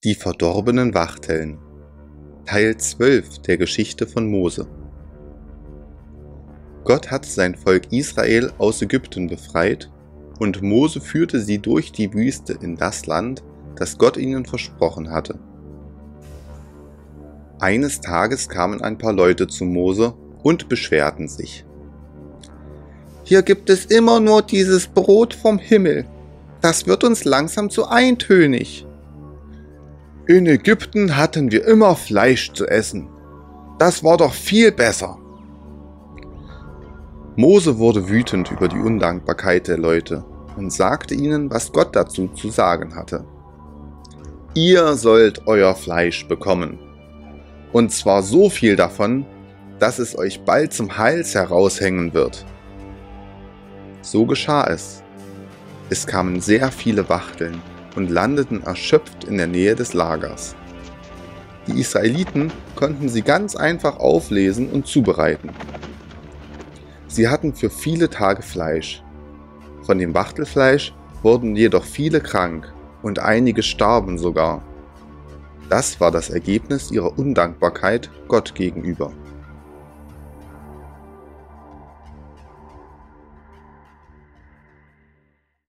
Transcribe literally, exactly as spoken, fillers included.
Die verdorbenen Wachteln. Teil zwölf der Geschichte von Mose. Gott hat sein Volk Israel aus Ägypten befreit und Mose führte sie durch die Wüste in das Land, das Gott ihnen versprochen hatte. Eines Tages kamen ein paar Leute zu Mose und beschwerten sich. Hier gibt es immer nur dieses Brot vom Himmel. Das wird uns langsam zu eintönig. In Ägypten hatten wir immer Fleisch zu essen. Das war doch viel besser. Mose wurde wütend über die Undankbarkeit der Leute und sagte ihnen, was Gott dazu zu sagen hatte. Ihr sollt euer Fleisch bekommen. Und zwar so viel davon, dass es euch bald zum Hals heraushängen wird. So geschah es. Es kamen sehr viele Wachteln und landeten erschöpft in der Nähe des Lagers. Die Israeliten konnten sie ganz einfach auflesen und zubereiten. Sie hatten für viele Tage Fleisch. Von dem Wachtelfleisch wurden jedoch viele krank und einige starben sogar. Das war das Ergebnis ihrer Undankbarkeit Gott gegenüber.